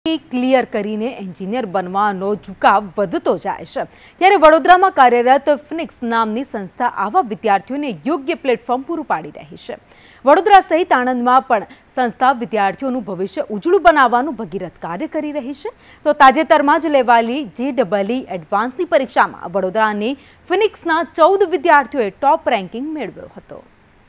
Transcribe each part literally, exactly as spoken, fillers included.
Clear કરીને engineer બનવાનો ઝુકાવ વધતો જાય છે ત્યારે વડોદરામાં કાર્યરત ફિનિક્સ નામની સંસ્થા આવા વિદ્યાર્થીઓને યોગ્ય પ્લેટફોર્મ પૂરું પાડી રહી છે। વડોદરા સહિત આણંદમાં પણ સંસ્થા વિદ્યાર્થીઓનું ભવિષ્ય ઉજળું બનાવવાનું ભગીરથ કાર્ય કરી રહી છે। તો તાજેતરમાં જ લેવાયેલી જે ડબલ ઈ એડવાન્સની પરીક્ષામાં વડોદરાની ફિનિક્સના ચૌદ વિદ્યાર્થીઓએ ટોપ રેન્કિંગ મેળવ્યો હતો।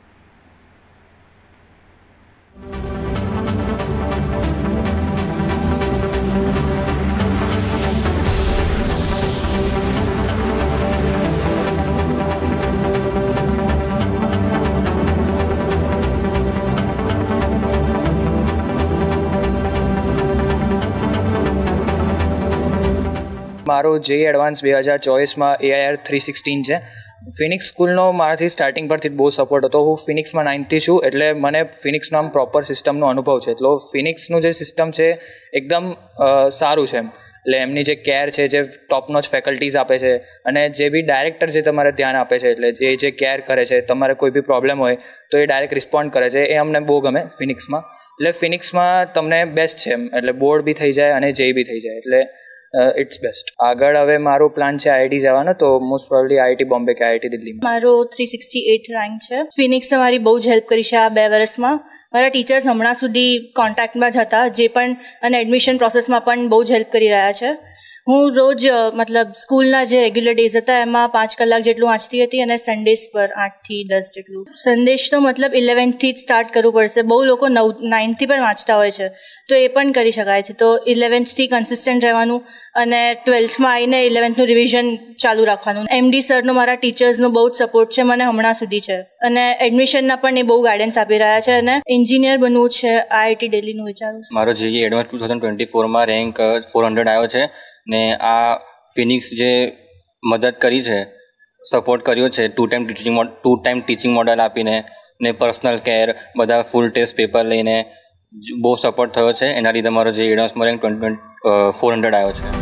મારો જે એડવાન્સ બે હજાર ચોવીસમાં એઆઈઆર થ્રી સિક્સટીન છે। ફિનિક્સ સ્કૂલનો મારાથી સ્ટાર્ટિંગ પરથી બહુ સપોર્ટ હતો। હું ફિનિક્સમાં નાઇન્થથી છું એટલે મને ફિનિક્સનો આમ પ્રોપર સિસ્ટમનો અનુભવ છે। એટલે ફિનિક્સનું જે સિસ્ટમ છે એકદમ સારું છે। એટલે એમની જે કેર છે, જે ટોપ નોચ ફેકલ્ટીઝ આપે છે અને જે બી ડાયરેક્ટર જે તમારે ધ્યાન આપે છે, એટલે એ જે કેર કરે છે, તમારે કોઈ બી પ્રોબ્લેમ હોય તો એ ડાયરેક્ટ રિસ્પોન્ડ કરે છે, એ અમને બહુ ગમે ફિનિક્સમાં। એટલે ફિનિક્સમાં તમને બેસ્ટ છે એમ, એટલે બોર્ડ બી થઈ જાય અને જે બી થઈ જાય, એટલે ઇટ્સ બેસ્ટ। આગળ હવે મારો પ્લાન છે આઈઆઈટી જવાનો, તો મોસ્ટ પ્રોબેબલી આઈઆઈટી બોમ્બે કે આઈઆઈટી દિલ્હીમાં। મારો થ્રી સિક્સટી એટ રેન્ક છે। ફિનિક્સે મારી બહુ જ હેલ્પ કરી છે આ બે વર્ષમાં। મારા ટીચર્સ હમણાં સુધી કોન્ટેક્ટમાં જ હતા, જે પણ અને એડમિશન પ્રોસેસમાં પણ બહુ જ હેલ્પ કરી રહ્યા છે। હું રોજ મતલબ સ્કૂલના જે રેગ્યુલર ડેઝ હતા એમાં પાંચ કલાક જેટલું વાંચતી હતી અને સન્ડેઝ પર આઠથી દસ જેટલું। સંદેશ તો મતલબ ઇલેવન્થથી જ સ્ટાર્ટ કરવું પડશે। બહુ લોકો નવ નાઇનથી પણ વાંચતા હોય છે, તો એ પણ કરી શકાય છે। તો ઇલેવન્થથી કન્સિસ્ટન્ટ રહેવાનું અને ટ્વેલ્થમાં આવીને ઇલેવન્થનું રિવિઝન ચાલુ રાખવાનું। એમડી સરનો મારા ટીચર્સનો બહુ જ સપોર્ટ છે મને હમણાં સુધી છે, અને એડમિશનના પણ એ બહુ ગાઈડન્સ આપી રહ્યા છે, અને એન્જિનિયર બનવું છે આઈઆઈટી દિલ્હીનું વિચારું છું। મારો JEE advanced two thousand twenty ફોરમાં રેન્ક ફોર હંડ્રેડ આવ્યો છે ને આ ફિનિક્સ જે મદદ કરી છે, સપોર્ટ કર્યો છે, two time teaching two time teaching model આપીને ને પર્સનલ કેર, બધા ફૂલ ટેસ્ટ પેપર લઈને બહુ સપોર્ટ થયો છે। એના લીધે મારો જે એડવાન્સમાં રેન્ક ટ્વેન્ટી ફોર હંડ્રેડ આવ્યો છે।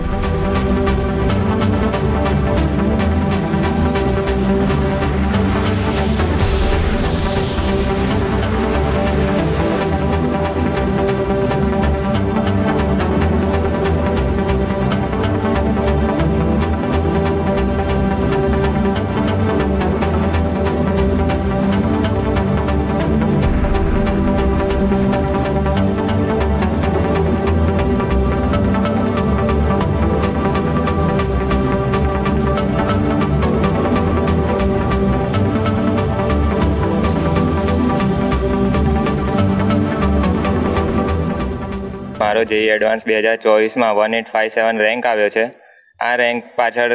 મારો જેઈ એડવાન્સ બે હજાર ચોવીસમાં one eight five seven rank આવ્યો છે। આ રેન્ક પાછળ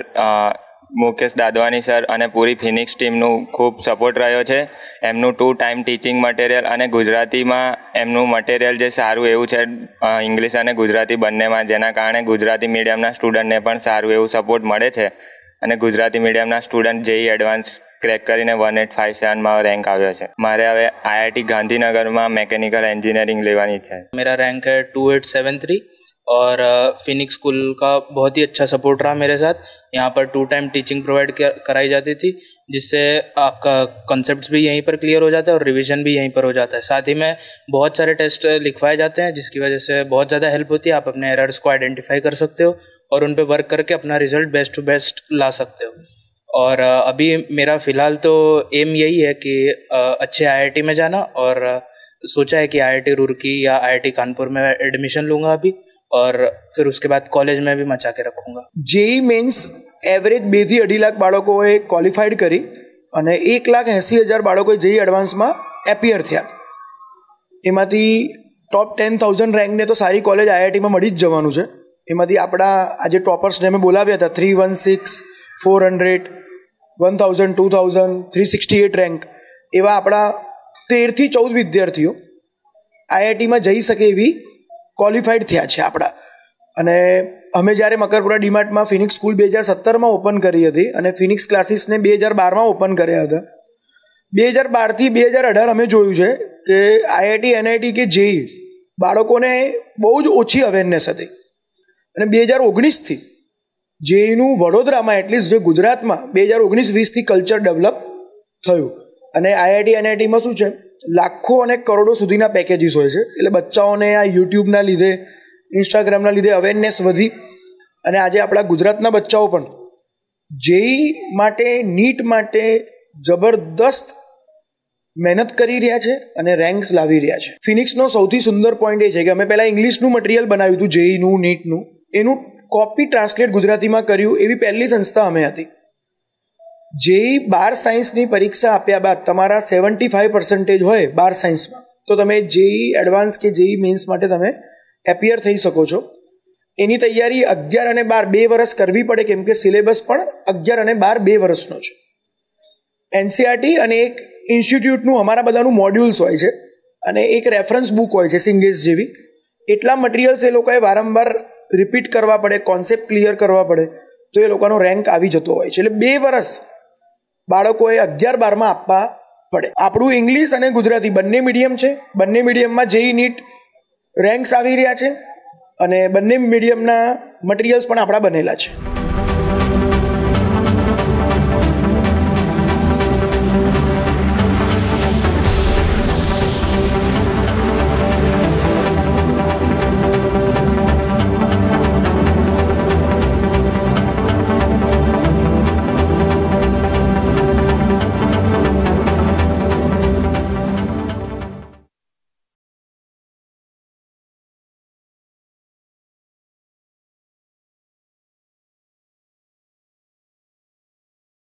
મુકેશ દાદવાની સર અને પૂરી ફિનિક્સ ટીમનું ખૂબ સપોર્ટ રહ્યો છે। એમનું ટુ ટાઈમ ટીચિંગ મટીરિયલ અને ગુજરાતીમાં એમનું મટીરિયલ જે સારું એવું છે, ઇંગ્લિશ અને ગુજરાતી બંનેમાં, જેના કારણે ગુજરાતી મીડિયમના સ્ટુડન્ટને પણ સારું એવું સપોર્ટ મળે છે અને ગુજરાતી મીડિયમના સ્ટુડન્ટ જેઈ એડવાન્સ ક્રેક કરીને વન એટ ફાઇવ સેવનમાં રેન્ક આવ્યો છે। મારે હવે आईआईटी गांधीनगर में मैकेनिकल इंजीनियरिंग लेवानी है। मेरा रैंक है टू एट सेवन थ्री और फिनिक्स स्कूल का बहुत ही अच्छा सपोर्ट रहा मेरे साथ। यहाँ पर टू टाइम टीचिंग प्रोवाइड कराई जाती थी, जिससे आपका कॉन्सेप्ट्स भी यहीं पर क्लियर हो जाता है और रिवीजन भी यहीं पर हो जाता है। साथ ही में बहुत सारे टेस्ट लिखवाए जाते हैं, जिसकी वजह से बहुत ज़्यादा हेल्प होती है। आप अपने एरर्स को आइडेंटिफाई कर सकते हो और उन पर वर्क करके अपना रिजल्ट बेस्ट टू बेस्ट ला सकते हो। और अभी मेरा फ़िलहाल तो एम यही है कि अच्छे आईआईटी में जाना, और सोचा है कि आईआईटी रुड़की या आईआईटी कानपुर में एडमिशन लूँगा अभी, और फिर उसके बाद कॉलेज में भी मचा के रखूँगा। जेई मेन्स एवरेज બે થી અઢી લાખ બાળકોએ ક્વોલિફાઈડ કરી અને એક લાખ એંસી હજાર બાળકોએ જેઈ એડવાન્સમાં એપિયર થયા। એમાંથી ટોપ ટેન થાઉઝન્ડ રેન્કને તો સારી કોલેજ આઈઆઈટીમાં મળી જ જવાનું છે। એમાંથી આપણા આજે ટોપર્સને અમે બોલાવ્યા હતા, three one six four hundred one thousand two thousand three sixty eight rank, એવા આપણા તેરથી ચૌદ વિદ્યાર્થીઓ આઈઆઈટીમાં જઈ શકે એવી ક્વોલિફાઈડ થયા છે આપણા। અને અમે જ્યારે મકરપુરા ડીમાર્ટમાં ફિનિક્સ સ્કૂલ બે હજાર સત્તરમાં ઓપન કરી હતી અને ફિનિક્સ ક્લાસીસને બે હજાર બારમાં ઓપન કર્યા હતા। બે હજાર બારથી બે હજાર અઢાર અમે જોયું છે કે આઈઆઈટી એનઆઈટી કે જેઈ બાળકોને બહુ જ ઓછી અવેરનેસ હતી, અને બે હજાર ઓગણીસથી જેઈનું વડોદરામાં એટલીસ્ટ જે ગુજરાતમાં બે હજાર ઓગણીસ વીસથી કલ્ચર ડેવલપ થયું। અને આઈઆઈટી એનઆઈટીમાં શું છે, લાખો અને કરોડો સુધીના પેકેજીસ હોય છે, એટલે બચ્ચાઓને આ યુટ્યુબના લીધે ઇન્સ્ટાગ્રામના લીધે અવેરનેસ વધી અને આજે આપણા ગુજરાતના બચ્ચાઓ પણ જેઈ માટે નીટ માટે જબરદસ્ત મહેનત કરી રહ્યા છે અને રેન્ક્સ લાવી રહ્યા છે. ફિનિક્સનો સૌથી સુંદર પોઈન્ટ એ છે કે અમે પહેલાં ઇંગ્લિશનું મટીરિયલ બનાવ્યું હતું જેઈનું નીટનું, એનું કોપી ટ્રાન્સલેટ ગુજરાતીમાં કર્યું એવી પહેલી સંસ્થા અમે હતી. જેઈ બાર સાયન્સની પરીક્ષા આપ્યા બાદ તમારા સેવન્ટી ફાઈવ પર્સન્ટેજ હોય બાર સાયન્સમાં તો તમે જેઈ એડવાન્સ કે જેઈ મેન્સ માટે તમે એપિયર થઈ શકો છો. એની તૈયારી અગિયાર અને બાર બે વર્ષ કરવી પડે કેમ કે સિલેબસ પણ અગિયાર અને બાર બે વર્ષનો છે. એનસીઆરટી અને એક ઇન્સ્ટિટ્યૂટનું અમારા બધાનું મોડ્યુલ્સ હોય છે અને એક રેફરન્સ બુક હોય છે સિંગેસ જેવી. એટલા મટીરિયલ્સ એ લોકોએ વારંવાર રિપીટ કરવા પડે, કોન્સેપ્ટ ક્લિયર કરવા પડે તો એ લોકોનો રેન્ક આવી જતો હોય છે. એટલે બે વર્ષ બાળકોએ અગિયાર બારમાં આપવા પડે. આપણું ઇંગ્લિશ અને ગુજરાતી બંને મીડિયમ છે. બંને મીડિયમમાં જેઈ નીટ રેન્ક્સ આવી રહ્યા છે અને બંને મીડિયમના મટીરિયલ્સ પણ આપણા બનેલા છે.